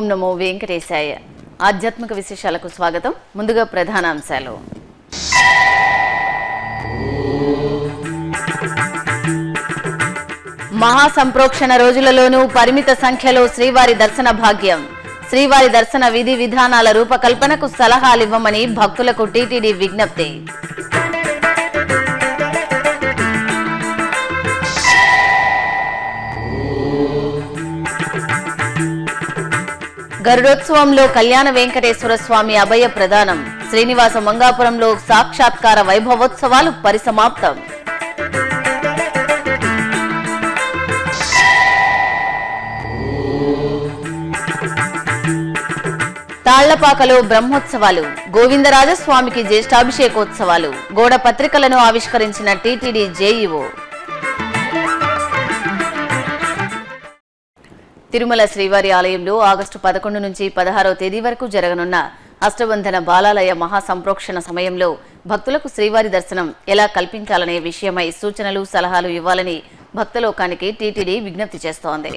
ఓం నమో వెంకటేశాయ. ఆధ్యాత్మిక విశేషాలకు స్వాగతం. ముందుగా ప్రధానాంశాలు. మహాసంప్రోక్షణ రోజులలోనూ పరిమిత సంఖ్యలో శ్రీవారి దర్శన భాగ్యం. శ్రీవారి దర్శన విధి విధానాల రూపకల్పనకు సలహాలివ్వమని భక్తులకు టీటీడీ విజ్ఞప్తి. గరుడోత్సవంలో కళ్యాణ వెంకటేశ్వర స్వామి అభయ ప్రదానం. శ్రీనివాస మంగాపురంలో సాక్షాత్కార వైభవోత్సవాలు పరిసమాప్తం. తాళ్లపాకలో బ్రహ్మోత్సవాలు. గోవిందరాజస్వామికి జ్యేష్ఠాభిషేకోత్సవాలు. గోడ పత్రికలను ఆవిష్కరించిన టీటీడీ జేఈఓ. తిరుమల శ్రీవారి ఆలయంలో ఆగస్టు 11 నుంచి 16వ తేదీ వరకు జరగనున్న అష్టబంధన బాలాలయ మహాసంప్రోక్షణ సమయంలో భక్తులకు శ్రీవారి దర్శనం ఎలా కల్పించాలనే విషయమై సూచనలు సలహాలు ఇవ్వాలని భక్తలోకానికి టీటీడీ విజ్ఞప్తి చేస్తోంది.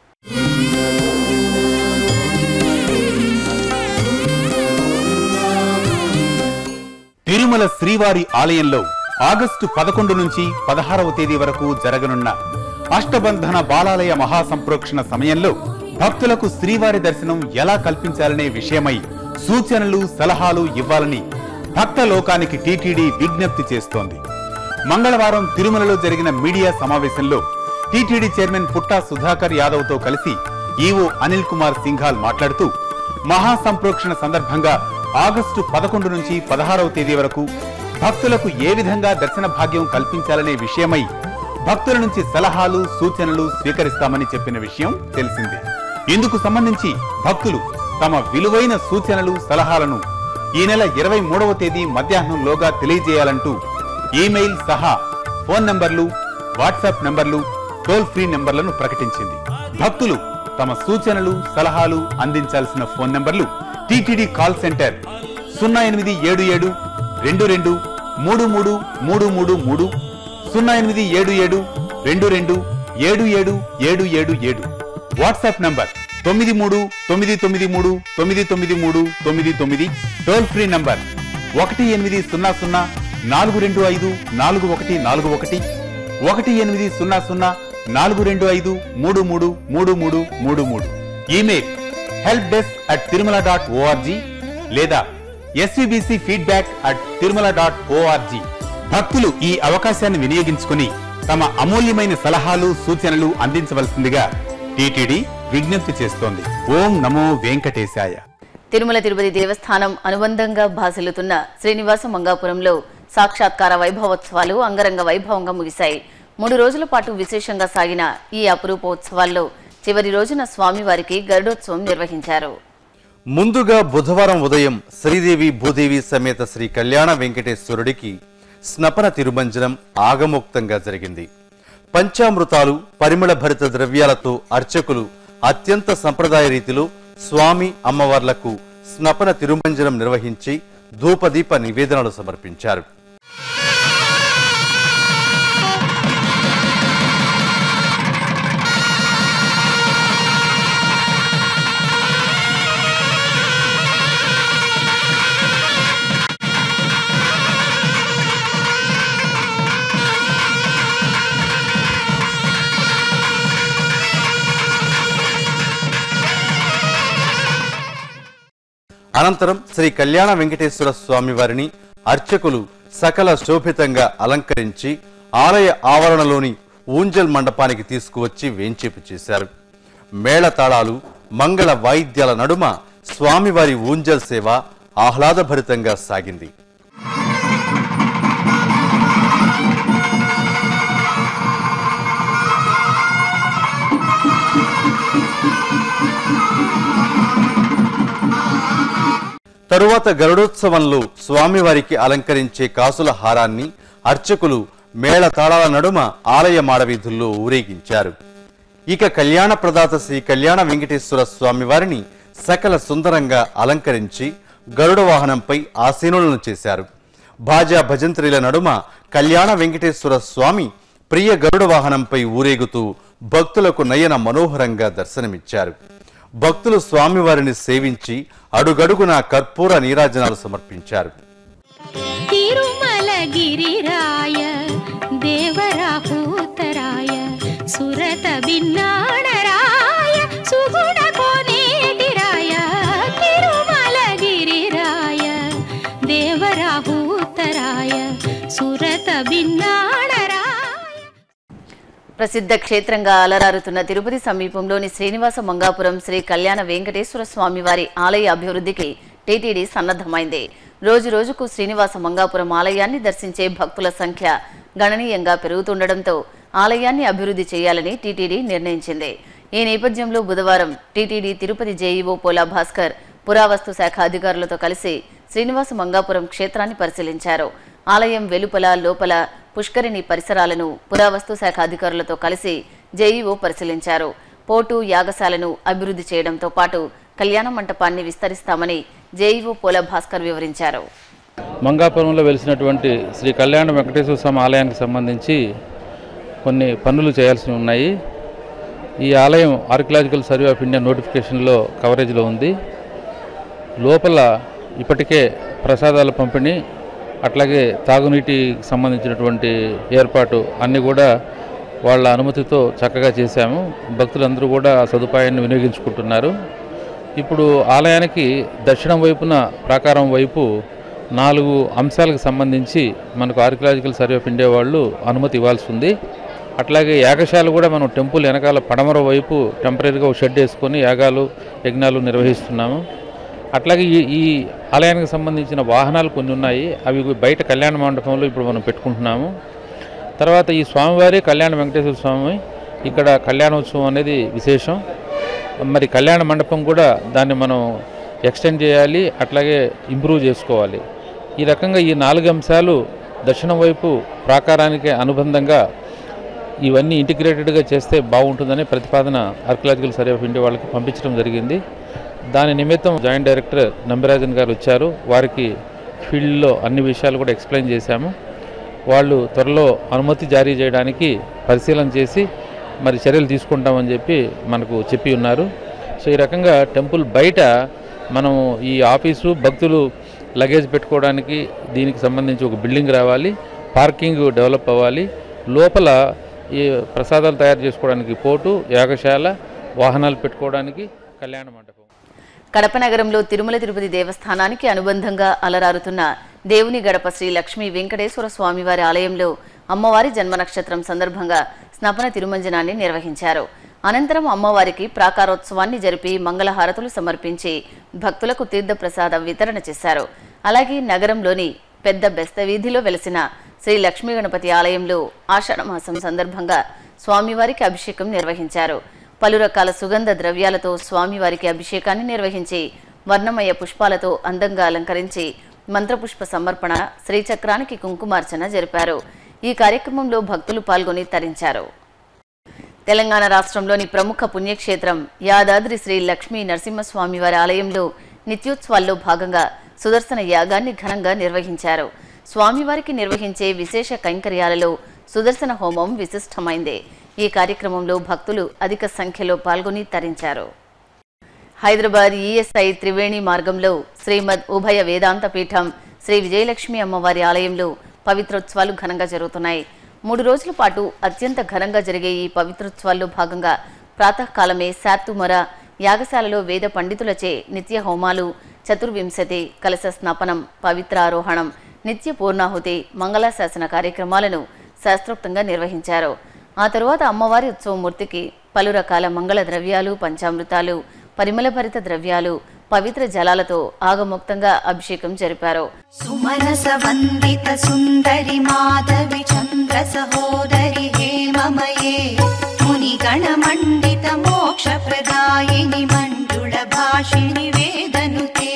తిరుమల శ్రీవారి ఆలయంలో ఆగస్టు 11 నుంచి 16వ తేదీ వరకు జరగనున్న అష్టబంధన బాలాలయ మహాసంప్రోక్షణ సమయంలో భక్తులకు శ్రీవారి దర్శనం ఎలా కల్పించాలనే విషయమై సూచనలు సలహాలు ఇవ్వాలని భక్త లోకానికి టీటీడీ విజ్ఞప్తి చేస్తోంది. మంగళవారం తిరుమలలో జరిగిన మీడియా సమావేశంలో టీటీడీ చైర్మన్ పుట్టా సుధాకర్ యాదవ్ తో కలిసి ఈవో అనిల్ కుమార్ సింఘాల్ మాట్లాడుతూ మహాసంప్రోక్షణ సందర్భంగా ఆగస్టు 11 నుంచి 16వ తేదీ వరకు భక్తులకు ఏ విధంగా దర్శన భాగ్యం కల్పించాలనే విషయమై భక్తుల నుంచి సలహాలు సూచనలు స్వీకరిస్తామని చెప్పిన విషయం తెలిసిందే. ఇందుకు సంబంధించి భక్తులు తమ విలువైన సూచనలు సలహాలను ఈ నెల 23వ తేదీ మధ్యాహ్నంలోగా తెలియజేయాలంటూ ఈమెయిల్ సహా ఫోన్ నంబర్లు, వాట్సాప్ నంబర్లు, టోల్ ఫ్రీ నంబర్లను ప్రకటించింది. భక్తులు తమ సూచనలు సలహాలు అందించాల్సిన ఫోన్ నంబర్లు TTD call centre 0877 22 33 333, 0877 22 77777, WhatsApp number 9399399399, toll free number 1800 425 4141, 1800 425 333333, email helpdesk@tirumala.org లేదా SVBC feedback@tirumala.org. భక్తులు ఈ అవకాశాన్ని వినియోగించుకుని తమ అమూల్యమైన సలహాలు సూచనలు అందించవలసిందిగా టీటీడీ విజ్ఞప్తి చేస్తోంది. ఓం నమో వెంకటేశాయ. తిరుమల తిరుపతి దేవస్థానం అనుబంధంగా భాసిల్లుతున్న శ్రీనివాస మంగాపురంలో సాక్షాత్కార వైభవోత్సవాలు అంగరంగ వైభవంగా ముగిశాయి. 3 రోజుల పాటు విశేషంగా సాగిన ఈ అపురూపోత్సవాల్లో చివరి రోజున స్వామివారికి గరుడోత్సవం నిర్వహించారు. ముందుగా బుధవారం ఉదయం శ్రీదేవి భూదేవి సమేత శ్రీ కళ్యాణ వెంకటేశ్వరుడికి స్నపన తిరుమంజనం ఆగమోక్తంగా జరిగింది. పంచామృతాలు పరిమళ భరిత ద్రవ్యాలతో అర్చకులు అత్యంత సంప్రదాయ రీతిలో స్వామి అమ్మవార్లకు స్నపన తిరుమంజనం నిర్వహించి ధూపదీప నివేదనలు సమర్పించారు. అనంతరం శ్రీ కళ్యాణ వెంకటేశ్వర స్వామి వారిని అర్చకులు సకల శోభితంగా అలంకరించి ఆలయ ఆవరణలోని ఊంజల్ మండపానికి తీసుకువచ్చి వేంచేపు చేశారు. మేళతాళాలు మంగళ వాయిద్యాల నడుమ స్వామివారి ఊంజల్ సేవ ఆహ్లాదభరితంగా సాగింది. తరువాత గరుడోత్సవంలో స్వామివారికి అలంకరించే కాసుల హారాన్ని అర్చకులు మేళతాళాల నడుమ ఆలయ మాడవీధుల్లో ఊరేగించారు. ఇక కళ్యాణ ప్రదాత శ్రీ కళ్యాణ వెంకటేశ్వర స్వామివారిని సకల సుందరంగా అలంకరించి గరుడ వాహనంపై ఆసీనులను చేశారు. భాజా భజంత్రీల నడుమ కళ్యాణ వెంకటేశ్వర స్వామి ప్రియ గరుడ వాహనంపై ఊరేగుతూ భక్తులకు నయన మనోహరంగా దర్శనమిచ్చారు. భక్తులు స్వామివారిని సేవించి అడుగడుగునా కర్పూర నీరాజనాలు సమర్పించారు. తిరుమల గిరిరాయ దేవరాహూతరాయ సురత బిన్నాడరాయ సుగుణ కోనేటిరాయ తిరుమల గిరిరాయ దేవరాహూతరాయ సురత బిన్నాడరాయ. ప్రసిద్ధ క్షేత్రంగా అలరారుతున్న తిరుపతి సమీపంలోని శ్రీనివాస మంగాపురం శ్రీ కళ్యాణ వెంకటేశ్వర స్వామివారి ఆలయ అభివృద్ధికి టీటీడీ సన్నద్ధమైంది. రోజు రోజుకు శ్రీనివాస మంగాపురం ఆలయాన్ని దర్శించే భక్తుల సంఖ్య గణనీయంగా పెరుగుతుండటంతో ఆలయాన్ని అభివృద్ధి చేయాలని టీటీడీ నిర్ణయించింది. ఈ నేపథ్యంలో బుధవారం టీటీడీ తిరుపతి జేఈఓ పోలా భాస్కర్ పురావస్తు శాఖ అధికారులతో కలిసి శ్రీనివాస మంగాపురం క్షేత్రాన్ని పరిశీలించారు. ఆలయం వెలుపల లోపల పుష్కరిణి పరిసరాలను పురావస్తు శాఖ అధికారులతో కలిసి జేఈఓ పరిశీలించారు. పోటు యాగశాలను అభివృద్ధి చేయడంతో పాటు కళ్యాణ మంటపాన్ని విస్తరిస్తామని జేఈఓ పోలా భాస్కర్ వివరించారు. మంగాపురంలో వెలిసినటువంటి శ్రీ కళ్యాణ వెంకటేశ్వర స్వామి ఆలయానికి సంబంధించి కొన్ని పనులు చేయాల్సి ఉన్నాయి. ఈ ఆలయం ఆర్కియలాజికల్ సర్వే ఆఫ్ ఇండియా నోటిఫికేషన్లో కవరేజ్లో ఉంది. లోపల ఇప్పటికే ప్రసాదాల పంపిణీ అట్లాగే తాగునీటికి సంబంధించినటువంటి ఏర్పాటు అన్నీ కూడా వాళ్ళ అనుమతితో చక్కగా చేశాము. భక్తులందరూ కూడా ఆ సదుపాయాన్ని వినియోగించుకుంటున్నారు. ఇప్పుడు ఆలయానికి దక్షిణం వైపున ప్రాకారం వైపు 4 అంశాలకు సంబంధించి మనకు ఆర్కియలాజికల్ సర్వే ఆఫ్ ఇండియా వాళ్ళు అనుమతి ఇవ్వాల్సి ఉంది. అట్లాగే యాగశాల కూడా మనం టెంపుల్ వెనకాల పడమర వైపు టెంపరీగా ఒక షెడ్ వేసుకొని యాగాలు యజ్ఞాలు నిర్వహిస్తున్నాము. అట్లాగే ఈ ఆలయానికి సంబంధించిన వాహనాలు కొన్ని ఉన్నాయి. అవి బయట కళ్యాణ మండపంలో ఇప్పుడు మనం పెట్టుకుంటున్నాము. తర్వాత ఈ స్వామివారి కళ్యాణ వెంకటేశ్వర స్వామి ఇక్కడ కళ్యాణోత్సవం అనేది విశేషం. మరి కళ్యాణ మండపం కూడా దాన్ని మనం ఎక్స్టెండ్ చేయాలి, అట్లాగే ఇంప్రూవ్ చేసుకోవాలి. ఈ రకంగా ఈ 4 అంశాలు దక్షిణం వైపు ప్రాకారానికి అనుబంధంగా ఇవన్నీ ఇంటిగ్రేటెడ్గా చేస్తే బాగుంటుందని ప్రతిపాదన ఆర్కియలాజికల్ సర్వే ఆఫ్ ఇండియా వాళ్ళకి పంపించడం జరిగింది. దాని నిమిత్తం జాయింట్ డైరెక్టర్ నంబిరాజన్ గారు వచ్చారు. వారికి ఫీల్డ్లో అన్ని విషయాలు కూడా ఎక్స్ప్లెయిన్ చేశాము. వాళ్ళు త్వరలో అనుమతి జారీ చేయడానికి పరిశీలన చేసి మరి చర్యలు తీసుకుంటామని చెప్పి మనకు చెప్పి ఉన్నారు. సో ఈ రకంగా టెంపుల్ బయట మనం ఈ ఆఫీసు భక్తులు లగేజ్ పెట్టుకోవడానికి దీనికి సంబంధించి ఒక బిల్డింగ్ రావాలి, పార్కింగ్ డెవలప్ అవ్వాలి, లోపల ఈ ప్రసాదాలు తయారు చేసుకోవడానికి పోటు యాగశాల, వాహనాలు పెట్టుకోవడానికి కళ్యాణ మండపం. కడప నగరంలో తిరుమల తిరుపతి దేవస్థానానికి అనుబంధంగా అలరారుతున్న దేవుని గడప శ్రీ లక్ష్మీ వెంకటేశ్వర స్వామివారి ఆలయంలో అమ్మవారి జన్మ నక్షత్రం సందర్భంగా స్నపన తిరుమంజనాన్ని నిర్వహించారు. అనంతరం అమ్మవారికి ప్రాకారోత్సవాన్ని జరిపి మంగళహారతులు సమర్పించి భక్తులకు తీర్థప్రసాద వితరణ చేశారు. అలాగే నగరంలోని పెద్ద బెస్త వీధిలో వెలిసిన శ్రీ లక్ష్మీ గణపతి ఆలయంలో ఆషాఢమాసం సందర్భంగా స్వామివారికి అభిషేకం నిర్వహించారు. పలు రకాల సుగంధ ద్రవ్యాలతో స్వామివారికి అభిషేకాన్ని నిర్వహించి వర్ణమయ పుష్పాలతో అందంగా అలంకరించి మంత్రపుష్ప సమర్పణ, శ్రీచక్రానికి కుంకుమార్చన జరిపారు. ఈ కార్యక్రమంలో భక్తులు పాల్గొని తరించారు. తెలంగాణ రాష్ట్రంలోని ప్రముఖ పుణ్యక్షేత్రం యాదాద్రి శ్రీ లక్ష్మీ నరసింహస్వామివారి ఆలయంలో నిత్యోత్సవాల్లో భాగంగా సుదర్శన యాగాన్ని ఘనంగా నిర్వహించారు. స్వామివారికి నిర్వహించే విశేష కైంకర్యాలలో సుదర్శన హోమం విశిష్టమైంది. ఈ కార్యక్రమంలో భక్తులు అధిక సంఖ్యలో పాల్గొని తరించారు. హైదరాబాద్ ఈఎస్ఐ త్రివేణి మార్గంలో శ్రీమద్ ఉభయ వేదాంత పీఠం శ్రీ విజయలక్ష్మి అమ్మవారి ఆలయంలో పవిత్రోత్సవాలు ఘనంగా జరుగుతున్నాయి. 3 రోజుల పాటు అత్యంత ఘనంగా జరిగే ఈ పవిత్రోత్సవాల్లో భాగంగా ప్రాతకాలమే శాతుమర యాగశాలలో వేద పండితులచే నిత్య హోమాలు, చతుర్వింశతి కలశ స్నాపనం, పవిత్ర ఆరోహణం, నిత్య పూర్ణాహుతి, మంగళాశాసన కార్యక్రమాలను శాస్త్రోక్తంగా నిర్వహించారు. ఆ తరువాత అమ్మవారి ఉత్సవమూర్తికి పలు రకాల మంగళ ద్రవ్యాలు, పంచామృతాలు, పరిమళభరిత ద్రవ్యాలు, పవిత్ర జలాలతో ఆగమోక్తంగా అభిషేకం జరిపారు. సుమనస వందిత సుందరి మాధవి చంద్ర సహోదరి హేమమయే ముని గణ మండిత మోక్ష ప్రదాయిని మంజుళ భాషిణి వేదనుతే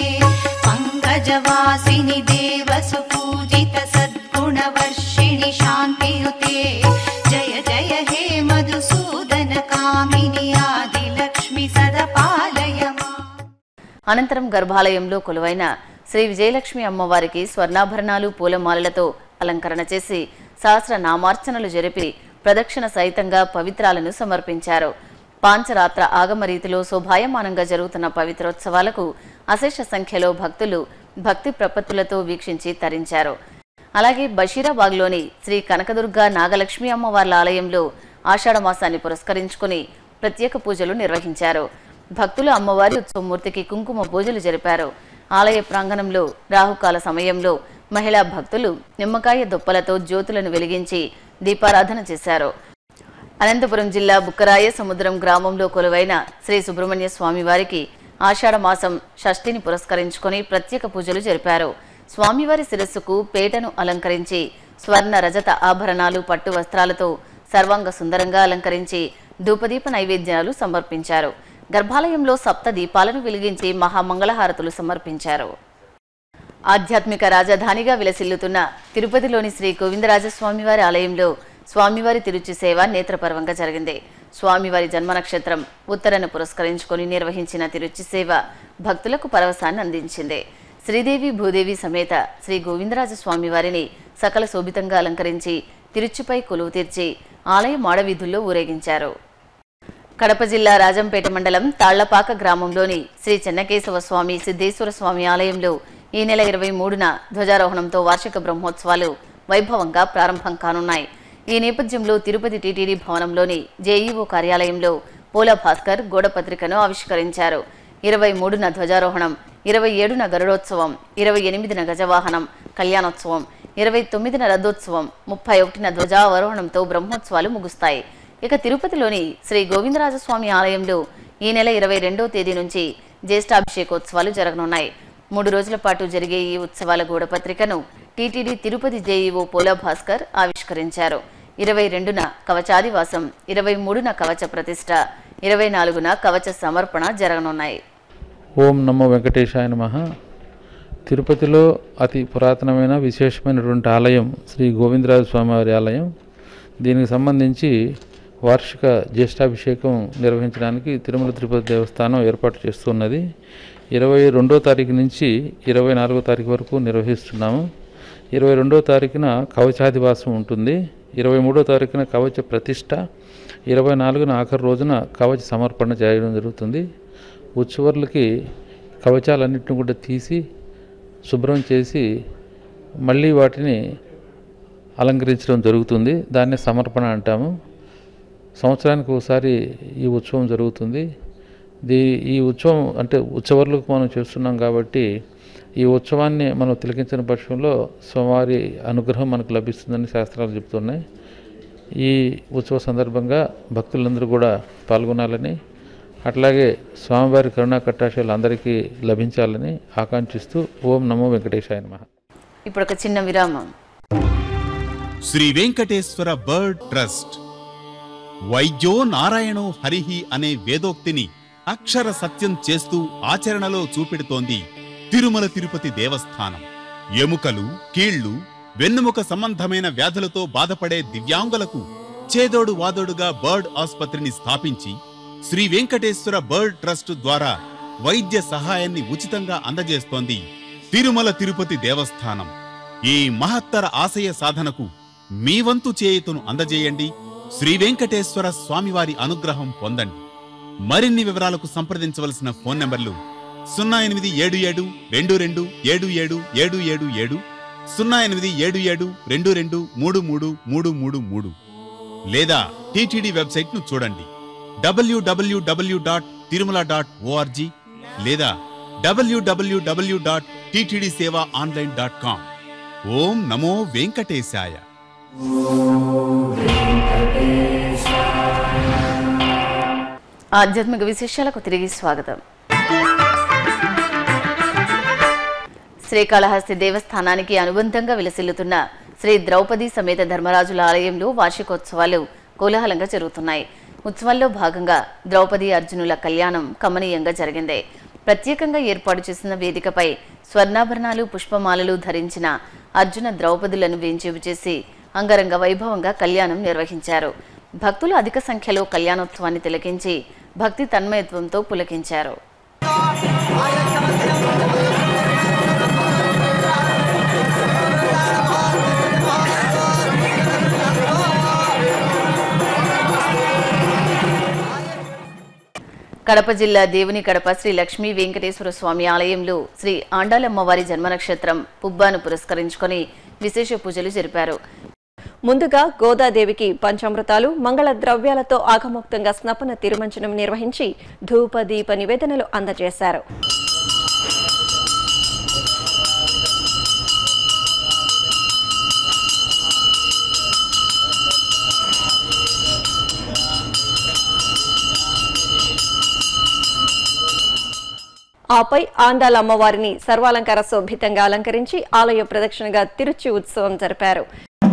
పంకజవాసిని దేవసు పూజిత సద్గుణ వర్షిణి శాంతియుతే జయ జయ హే మధుసూదన కామిని ఆది లక్ష్మి సదపాలయమా. అనంతరం గర్భాలయంలో కొలువైన శ్రీ విజయలక్ష్మి అమ్మవారికి స్వర్ణాభరణాలు, పూలమాలలతో అలంకరణ చేసి సహస్ర నామార్చనలు జరిపి ప్రదక్షిణ సహితంగా పవిత్రాలను సమర్పించారు. పాంచరాత్ర ఆగమ రీతిలో శోభాయమానంగా జరుగుతున్న పవిత్రోత్సవాలకు అశేష సంఖ్యలో భక్తులు భక్తి ప్రపత్తులతో వీక్షించి తరించారు. అలాగే బషీరాబాగ్లోని శ్రీ కనకదుర్గ నాగలక్ష్మి అమ్మవార్ల ఆలయంలో ఆషాఢమాసాన్ని పురస్కరించుకుని ప్రత్యేక పూజలు నిర్వహించారు. భక్తులు అమ్మవారి ఉత్సవమూర్తికి కుంకుమ పూజలు జరిపారు. ఆలయ ప్రాంగణంలో రాహుకాల సమయంలో మహిళా భక్తులు నిమ్మకాయ దుప్పలతో జ్యోతులను వెలిగించి దీపారాధన చేశారు. అనంతపురం జిల్లా బుక్కరాయ సముద్రం గ్రామంలో కొలువైన శ్రీ సుబ్రహ్మణ్య స్వామివారికి ఆషాఢమాసం షష్ఠిని పురస్కరించుకుని ప్రత్యేక పూజలు జరిపారు. స్వామివారి శిరస్సుకు పేటను అలంకరించి స్వర్ణ రజత ఆభరణాలు పట్టు వస్త్రాలతో సర్వాంగ సుందరంగా అలంకరించి ధూపదీప నైవేద్యాలు సమర్పించారు. గర్భాలయంలో సప్త దీపాలను వెలిగించి మహామంగళహారతులు సమర్పించారు. ఆధ్యాత్మిక రాజధానిగా విలసిల్లుతున్న తిరుపతిలోని శ్రీ గోవిందరాజస్వామివారి ఆలయంలో స్వామివారి తిరుచి సేవ నేత్రపర్వంగా జరిగింది. స్వామివారి జన్మ నక్షత్రం ఉత్తరను పురస్కరించుకుని నిర్వహించిన తిరుచి సేవ భక్తులకు పరవశాన్ని అందించింది. శ్రీదేవి భూదేవి సమేత శ్రీ గోవిందరాజస్వామివారిని సకల శోభితంగా అలంకరించి తిరుచిపై కొలువు తీర్చి ఆలయ మాడవీధుల్లో ఊరేగించారు. కడప జిల్లా రాజంపేట మండలం తాళ్లపాక గ్రామంలోని శ్రీ చెన్నకేశవ స్వామి సిద్ధేశ్వర స్వామి ఆలయంలో ఈ నెల 23న ధ్వజారోహణంతో వార్షిక బ్రహ్మోత్సవాలు వైభవంగా ప్రారంభం కానున్నాయి. ఈ నేపథ్యంలో తిరుపతి టీటీడీ భవనంలోని జేఈఓ కార్యాలయంలో పోల భాస్కర్ గోడపత్రికను ఆవిష్కరించారు. 23న ధ్వజారోహణం, 27న గరుడోత్సవం, 28న గజవాహనం కళ్యాణోత్సవం, 29న రథోత్సవం, 31న ధ్వజావరోహణంతో బ్రహ్మోత్సవాలు ముగుస్తాయి. ఇక తిరుపతిలోని శ్రీ గోవిందరాజస్వామి ఆలయంలో ఈ నెల 22వ తేదీ నుంచి జ్యేష్ఠాభిషేకోత్సవాలు జరగనున్నాయి. 3 రోజుల పాటు జరిగే ఈ ఉత్సవాల గూఢపత్రికను టీటీడీ తిరుపతి జేఈఓ పోల భాస్కర్ ఆవిష్కరించారు. 22న కవచాదివాసం, 23న కవచ ప్రతిష్ట, 24న కవచ సమర్పణ జరగనున్నాయి. ఓం నమో వెంకటేశాయ నమః. తిరుపతిలో అతి పురాతనమైన విశేషమైనటువంటి ఆలయం శ్రీ గోవిందరాజ స్వామివారి ఆలయం. దీనికి సంబంధించి వార్షిక జ్యేష్ఠాభిషేకం నిర్వహించడానికి తిరుమల తిరుపతి దేవస్థానం ఏర్పాటు చేస్తున్నది. 22వ తారీఖు నుంచి 24వ తారీఖు వరకు నిర్వహిస్తున్నాము. 22వ తారీఖున కవచాదివాసం ఉంటుంది, 23వ తారీఖున కవచ ప్రతిష్ట, 24న ఆఖరి రోజున కవచ సమర్పణ చేయడం జరుగుతుంది. ఉత్సవర్లకి కవచాలన్నింటిని కూడా తీసి శుభ్రం చేసి మళ్ళీ వాటిని అలంకరించడం జరుగుతుంది. దాన్ని సమర్పణ అంటాము. సంవత్సరానికి ఒకసారి ఈ ఉత్సవం జరుగుతుంది. ఈ ఉత్సవం అంటే ఉత్సవాలకు మనం చేస్తున్నాం కాబట్టి ఈ ఉత్సవాన్ని మనం తిలకించిన పక్షంలో స్వామివారి అనుగ్రహం మనకు లభిస్తుందని శాస్త్రాలు చెబుతున్నాయి. ఈ ఉత్సవ సందర్భంగా భక్తులందరూ కూడా పాల్గొనాలని, అట్లాగే స్వామివారి కరుణా కటాక్షాలు అందరికీ లభించాలని ఆకాంక్షిస్తూ ఓం నమో వెంకటేశాయ నమః. ఇప్పుడు ఒక చిన్న విరామం. శ్రీ వెంకటేశ్వర బర్డ్ ట్రస్ట్ వైద్యో నారాయణో హరిహి అనే వేదోక్తిని అక్షర సత్యం చేస్తూ ఆచరణలో చూపెడుతోంది తిరుమల తిరుపతి దేవస్థానం. ఎముకలు, కీళ్లు, వెన్నుముక సంబంధమైన వ్యాధులతో బాధపడే దివ్యాంగులకు చేదోడు వాదోడుగా బర్డ్ ఆసుపత్రిని స్థాపించి శ్రీ వెంకటేశ్వర బర్డ్ ట్రస్ట్ ద్వారా వైద్య సహాయాన్ని ఉచితంగా అందజేస్తోంది తిరుమల తిరుపతి దేవస్థానం. ఈ మహత్తర ఆశయ సాధనకు మీ వంతు చేయుతను అందజేయండి. శ్రీ వెంకటేశ్వర స్వామివారి అనుగ్రహం పొందండి. మరిన్ని వివరాలకు సంప్రదించవలసిన ఫోన్ నంబర్లు 0877227777, 0877223333 లేదా టీటీడీ వెబ్సైట్ ను చూడండి www.tirumala.org లేదా www.ttdsevaonline.com. ఓం నమో వెంకటేశాయ. ఆధ్యాత్మిక విశేషాలకు తిరిగి స్వాగతం. శ్రీకాళహస్తి దేవస్థానానికి అనుబంధంగా విలసిల్లుతున్న శ్రీ ద్రౌపది సమేత ధర్మరాజుల ఆలయంలో వార్షికోత్సవాలు కోలాహలంగా జరుగుతున్నాయి. ఉత్సవాల్లో భాగంగా ద్రౌపది అర్జునుల కళ్యాణం కమనీయంగా జరిగింది. ప్రత్యేకంగా ఏర్పాటు చేసిన వేదికపై స్వర్ణాభరణాలు, పుష్పమాలలు ధరించిన అర్జున ద్రౌపదులను వేంచేపు చేసి అంగరంగ వైభవంగా కళ్యాణం నిర్వహించారు. భక్తులు అధిక సంఖ్యలో కళ్యాణోత్సవాన్ని తిలకించి భక్తి తన్మయత్వంతో పులకించారు. కడప జిల్లా దేవుని కడప శ్రీ లక్ష్మీ వెంకటేశ్వర స్వామి ఆలయంలో శ్రీ ఆండాలమ్మవారి జన్మ నక్షత్రం పుబ్బాను పురస్కరించుకొని విశేష పూజలు జరిపారు. ముందుగా గోదాదేవికి పంచామృతాలు, మంగళ ద్రవ్యాలతో ఆగమోక్తంగా స్నపన తిరుమంచనం నిర్వహించి ధూప దీప నివేదనలు అందజేశారు. ఆపై ఆండాల అమ్మవారిని సర్వాలంకార శోభితంగా అలంకరించి ఆలయ ప్రదక్షిణగా తిరుచి ఉత్సవం జరిపారు.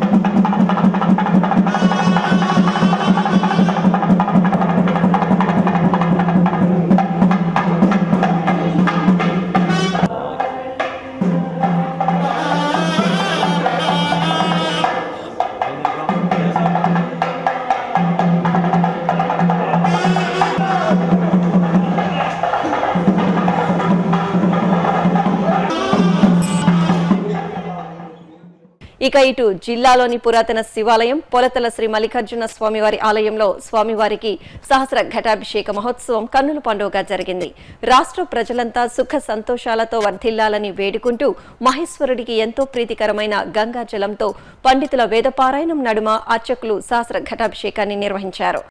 ఇక ఇటు జిల్లాలోని పురాతన శివాలయం పొలతల శ్రీ మల్లికార్జున స్వామివారి ఆలయంలో స్వామివారికి సహస్ర ఘటాభిషేక మహోత్సవం కన్నుల పండుగగా జరిగింది. రాష్ట్ర ప్రజలంతా సుఖ సంతోషాలతో వర్ధిల్లాలని వేడుకుంటూ మహేశ్వరుడికి ఎంతో ప్రీతికరమైన గంగా జలంతో పండితుల వేదపారాయణం నడుమ అర్చకులు సహస్ర ఘటాభిషేకాన్ని నిర్వహించారు.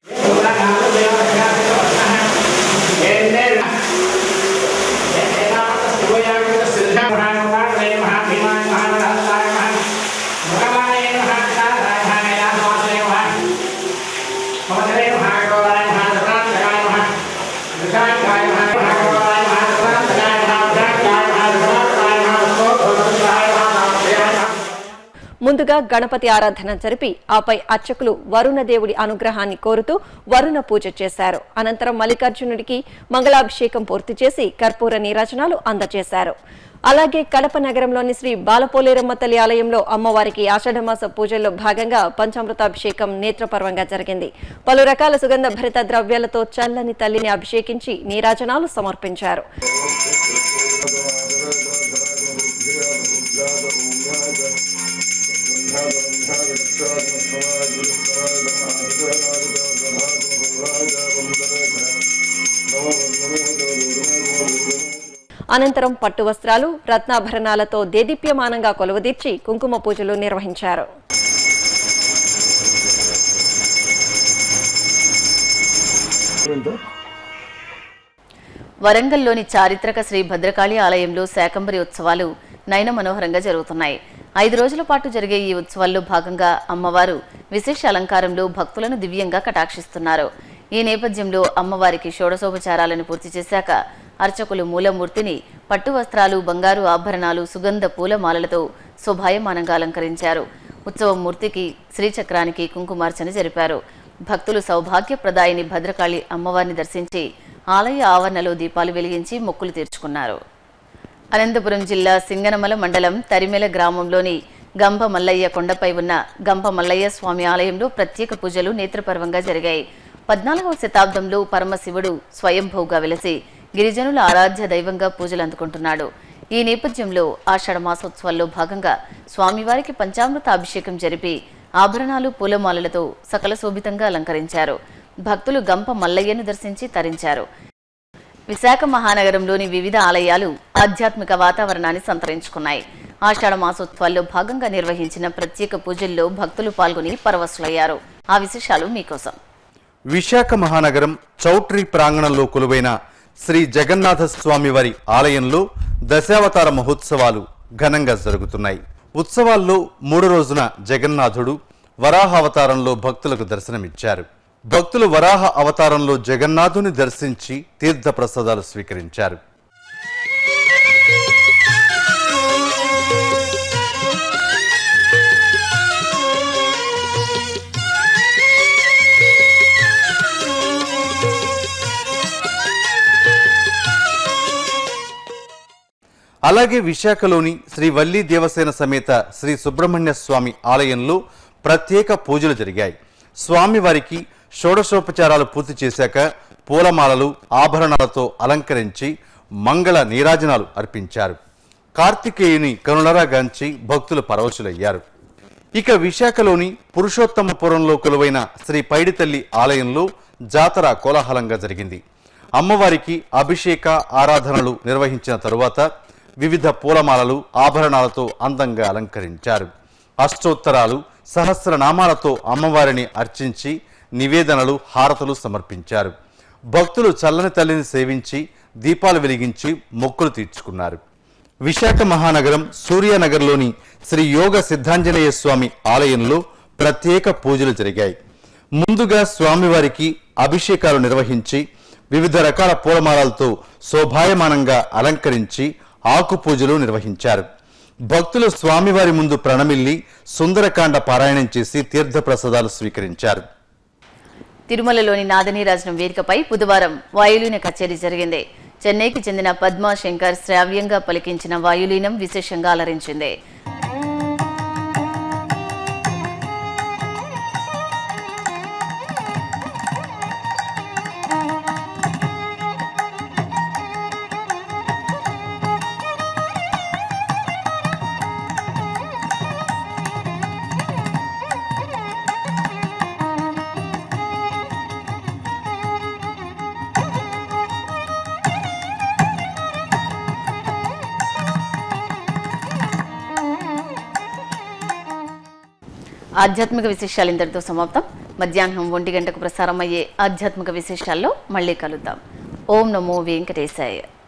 ముందుగా గణపతి ఆరాధన జరిపి ఆపై అర్చకులు వరుణదేవుడి అనుగ్రహాన్ని కోరుతూ వరుణ పూజ చేశారు. అనంతరం మల్లికార్జునుడికి మంగళాభిషేకం పూర్తి చేసి కర్పూర నీరాజనాలు అందజేశారు. అలాగే కడప నగరంలోని శ్రీ బాలపోలేరమ్మ తల్లి ఆలయంలో అమ్మవారికి ఆషాఢమాస పూజల్లో భాగంగా పంచామృతాభిషేకం నేత్రపర్వంగా జరిగింది. పలు రకాల సుగంధ భరిత ద్రవ్యాలతో చల్లని తల్లిని అభిషేకించి నీరాజనాలు సమర్పించారు. అనంతరం పట్టు వస్త్రాలు, రత్నాభరణాలతో దేదీప్యమానంగా కొలువుదీర్చి కుంకుమ పూజలు నిర్వహించారు. వరంగల్లోని చారిత్రక శ్రీ భద్రకాళి ఆలయంలో శాకంబరి ఉత్సవాలు నయన మనోహరంగా జరుగుతున్నాయి. 5 రోజుల పాటు జరిగే ఈ ఉత్సవాల్లో భాగంగా అమ్మవారు విశేష అలంకారంలో భక్తులను దివ్యంగా కటాక్షిస్తున్నారు. ఈ నేపథ్యంలో అమ్మవారికి షోడశోపచారాలను పూర్తి చేశాక అర్చకులు మూలమూర్తిని పట్టు వస్త్రాలు, బంగారు ఆభరణాలు, సుగంధ పూలమాలలతో శోభాయమానంగా అలంకరించారు. ఉత్సవం మూర్తికి శ్రీచక్రానికి కుంకుమార్చన జరిపారు. భక్తులు సౌభాగ్యప్రదాయిని భద్రకాళి అమ్మవారిని దర్శించి ఆలయ ఆవరణలో దీపాలు వెలిగించి మొక్కులు తీర్చుకున్నారు. అనంతపురం జిల్లా సింగనమల మండలం తరిమెల గ్రామంలోని గంప మల్లయ్య కొండపై ఉన్న గంప మల్లయ్య స్వామి ఆలయంలో ప్రత్యేక పూజలు నేత్రపర్వంగా జరిగాయి. 14వ శతాబ్దంలో పరమశివుడు స్వయంభూగా వెలసి గిరిజనుల ఆరాధ్య దైవంగా పూజలు అందుకుంటున్నాడు. ఈ నేపథ్యంలో ఆషాఢ మాసోత్సవాల్లో భాగంగా స్వామివారికి పంచామృత అభిషేకం జరిపి ఆభరణాలు, పూలమాలలతో సకల శోభితంగా అలంకరించారు. భక్తులు గంప మల్లయ్యను దర్శించి తరించారు. విశాఖ మహానగరంలోని వివిధ ఆలయాలు ఆధ్యాత్మిక వాతావరణాన్ని సంతరించుకున్నాయి. ఆషాఢ మాసోత్సవాల్లో భాగంగా నిర్వహించిన ప్రత్యేక పూజల్లో భక్తులు పాల్గొని పరవశులయ్యారు. ఆ విశేషాలు మీకోసం. విశాఖ మహానగరం చౌట్రీ ప్రాంగణంలో కొలువైన శ్రీ జగన్నాథ స్వామివారి ఆలయంలో దశావతార మహోత్సవాలు ఘనంగా జరుగుతున్నాయి. ఉత్సవాల్లో 3 రోజున జగన్నాథుడు వరాహ అవతారంలో భక్తులకు దర్శనమిచ్చారు. భక్తులు వరాహ అవతారంలో జగన్నాథుని దర్శించి తీర్థ ప్రసాదాలు స్వీకరించారు. అలాగే విశాఖలోని శ్రీ వల్లి దేవసేన సమేత శ్రీ సుబ్రహ్మణ్య స్వామి ఆలయంలో ప్రత్యేక పూజలు జరిగాయి. స్వామివారికి షోడశోపచారాలు పూర్తి చేశాక పూలమాలలు, ఆభరణాలతో అలంకరించి మంగళ నీరాజనాలు అర్పించారు. కార్తికేయుని కనులరాగాంచి భక్తులు పరవశులయ్యారు. ఇక విశాఖలోని పురుషోత్తమపురంలో కొలువైన శ్రీ పైడితల్లి ఆలయంలో జాతర కోలాహలంగా జరిగింది. అమ్మవారికి అభిషేక ఆరాధనలు నిర్వహించిన తరువాత వివిధ పూలమాలలు ఆభరణాలతో అందంగా అలంకరించారు. అష్టోత్తరాలు సహస్రనామాలతో అమ్మవారిని అర్చించి నివేదనలు హారతులు సమర్పించారు. భక్తులు చల్లని తల్లిని సేవించి దీపాలు వెలిగించి మొక్కులు తీర్చుకున్నారు. విశాఖ మహానగరం సూర్యానగర్లోని శ్రీ యోగ సిద్ధాంజనేయ స్వామి ఆలయంలో ప్రత్యేక పూజలు జరిగాయి. ముందుగా స్వామివారికి అభిషేకాలు నిర్వహించి వివిధ రకాల పూలమాలలతో శోభాయమానంగా అలంకరించి ఆకు పూజలు నిర్వహించారు. భక్తులు స్వామివారి ముందు ప్రణమిల్లి సుందరకాండ పారాయణం చేసి తీర్థప్రసాదాలు స్వీకరించారు. తిరుమలలోని నాదనీరాజనం వేదికపై బుధవారం వాయులీన కచేరీ జరిగింది. చెన్నైకి చెందిన పద్మా శంకర్ శ్రావ్యంగా పలికించిన వాయులీనం విశేషంగా అలరించింది. ఆధ్యాత్మిక విశేషాలు ఇంతటితో సమాప్తం. మధ్యాహ్నం 1 గంటకు ప్రసారం అయ్యే ఆధ్యాత్మిక విశేషాల్లో మళ్ళీ కలుద్దాం. ఓం నమో వెంకటేశాయ.